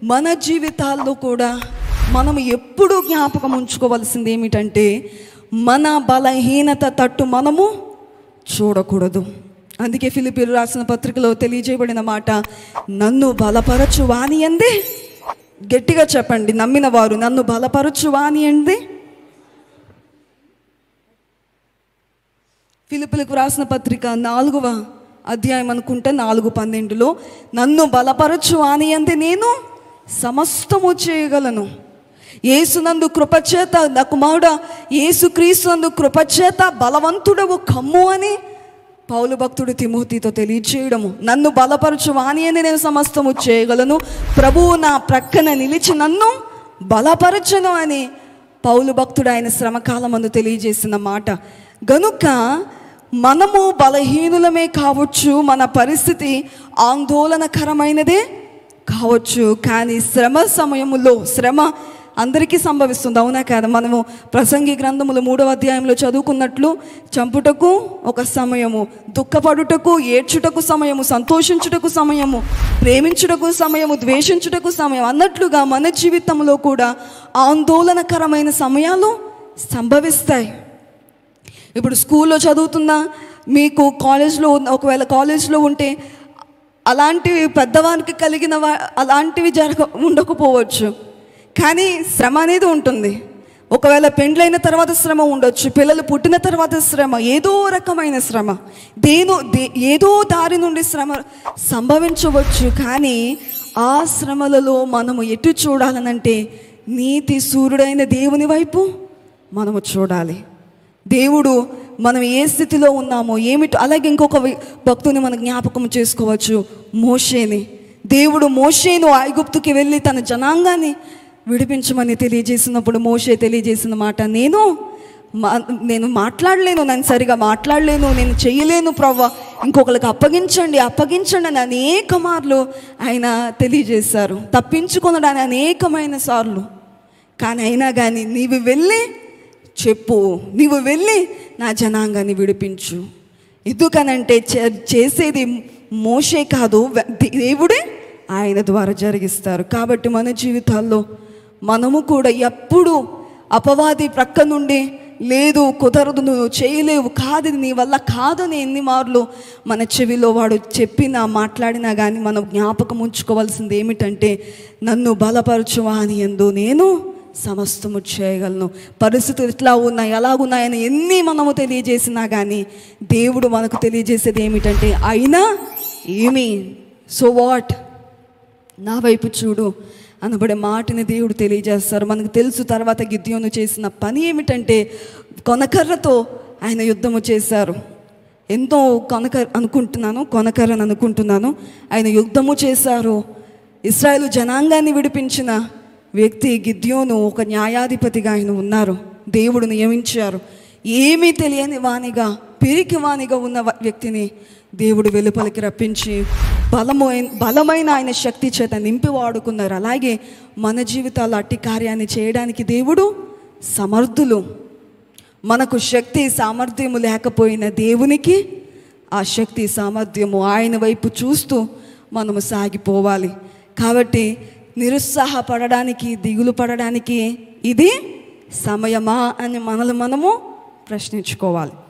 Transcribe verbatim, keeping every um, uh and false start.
మన జీవితాల్లో కూడా మనం ఎప్పుడూ జ్ఞాపకం ఉంచుకోవాల్సింది ఏమిటంటే, మన బలహీనత తట్టు మనము చూడకూడదు. అందుకే ఫిలిప్పీయులకు రాసిన పత్రికలో తెలియజేయబడిన మాట, నన్ను బలపరచు వాని యందే, గట్టిగా చెప్పండి, నమ్మిన వారు, నన్ను బలపరచు వాని యందే. ఫిలిప్పీయులకు రాసిన పత్రిక నాలుగవ అధ్యాయం అనుకుంటే నాలుగు పన్నెండులో, నన్ను బలపరచు వాని యందే నేను సమస్తము చేయగలను. యేసునందు కృపచేత, నా కుమారుడా యేసుక్రీస్తునందు కృపచేత బలవంతుడవు కమ్ము అని పౌలు భక్తుడు తిమోతితో తెలియచేయడము. నన్ను బలపరచు వాని అని నేను సమస్తము చేయగలను, ప్రభువు నా ప్రక్కన నిలిచి నన్ను బలపరచను అని పౌలు భక్తుడు ఆయన శ్రమకాలమందు తెలియజేసిన మాట. గనుక మనము బలహీనులమే కావచ్చు, మన పరిస్థితి ఆందోళనకరమైనదే కావచ్చు, కానీ శ్రమ సమయములో, శ్రమ అందరికీ సంభవిస్తుంది, అవునా కాదు? మనము ప్రసంగి గ్రంథములు మూడవ అధ్యాయంలో చదువుకున్నట్లు, చంపుటకు ఒక సమయము, దుఃఖపడుటకు, ఏడ్చుటకు సమయము, సంతోషించుటకు సమయము, ప్రేమించుటకు సమయము, ద్వేషించుటకు సమయం అన్నట్లుగా మన జీవితంలో కూడా ఆందోళనకరమైన సమయాలు సంభవిస్తాయి. ఇప్పుడు స్కూల్లో చదువుతున్నా, మీకు కాలేజ్లో, ఒకవేళ కాలేజ్లో ఉంటే అలాంటివి పెద్దవానికి కలిగిన అలాంటివి జరగ ఉండకపోవచ్చు, కానీ శ్రమ అనేది ఉంటుంది. ఒకవేళ పెండ్లైన తర్వాత శ్రమ ఉండొచ్చు, పిల్లలు పుట్టిన తర్వాత శ్రమ, ఏదో రకమైన శ్రమ, దేనో ఏదో దారి నుండి శ్రమ సంభవించవచ్చు. కానీ ఆ శ్రమలలో మనము ఎటు చూడాలనంటే, నీతి సూర్యుడైన దేవుని వైపు మనము చూడాలి. దేవుడు మనం ఏ స్థితిలో ఉన్నామో ఏమిటో. అలాగే ఇంకొక భక్తుని మనం జ్ఞాపకం చేసుకోవచ్చు, మోషేని. దేవుడు మోషేను ఐగుప్తుకి వెళ్ళి తన జనాంగాన్ని విడిపించమని తెలియజేసినప్పుడు మోషే తెలియజేసిన మాట, నేను మా నేను మాట్లాడలేను, నేను సరిగా మాట్లాడలేను, నేను చెయ్యలేను ప్రవ్వా, ఇంకొకరికి అప్పగించండి అప్పగించండి అని అనేక మార్లు ఆయన తెలియజేశారు, తప్పించుకున్నాడని అనేకమైన సార్లు. కానీ అయినా కానీ నీవు వెళ్ళి చెప్పు, నీవు వెళ్ళి నా జనాంగాన్ని విడిపించు. ఎందుకనంటే చేసేది మోషే కాదు, దేవుడే ఆయన ద్వారా జరిగిస్తారు. కాబట్టి మన జీవితాల్లో మనము కూడా ఎప్పుడు అపవాది ప్రక్క నుండి, లేదు కుదరదు, నువ్వు చేయలేవు, కాదు నీ వల్ల కాదని ఎన్ని మార్లు మన చెవిలో వాడు చెప్పినా మాట్లాడినా కానీ మనం జ్ఞాపకం ఉంచుకోవాల్సింది ఏమిటంటే, నన్ను బలపరచువా అని యందు నేను సమస్తము చేయగలను. పరిస్థితులు ఎట్లా ఉన్నాయి, ఎలాగున్నాయని ఎన్ని మనము తెలియజేసినా కానీ దేవుడు మనకు తెలియజేసేది ఏమిటంటే, అయినా ఏమి, సో వాట్, నా వైపు చూడు అనబడే మాటని దేవుడు తెలియజేస్తారు. మనకు తెలుసు తర్వాత గిద్యోను చేసిన పని ఏమిటంటే, కొనకర్రతో ఆయన యుద్ధము చేశారు. ఎంతో కొనక అనుకుంటున్నాను కొనకర్రని అనుకుంటున్నాను ఆయన యుద్ధము చేశారు. ఇశ్రాయేలు జనాంగాన్ని విడిపించిన వ్యక్తి గిద్యోను, ఒక న్యాయాధిపతిగా ఆయన ఉన్నారు. దేవుడు నియమించారు. ఏమీ తెలియని వానిగా, పిరికి వానిగా ఉన్న వ్యక్తిని దేవుడు వెలుపలికి రప్పించి బలమైన బలమైన ఆయన శక్తి చేత నింపి వాడుకున్నారు. అలాగే మన జీవితాల్లో అట్టి కార్యాన్ని చేయడానికి దేవుడు సమర్థులు. మనకు శక్తి సామర్థ్యము లేకపోయిన దేవునికి ఆ శక్తి సామర్థ్యము ఆయన వైపు చూస్తూ మనము సాగిపోవాలి. కాబట్టి నిరుత్సాహపడడానికి, దిగులు పడడానికి ఇది సమయమా అని మనల్ని మనము ప్రశ్నించుకోవాలి.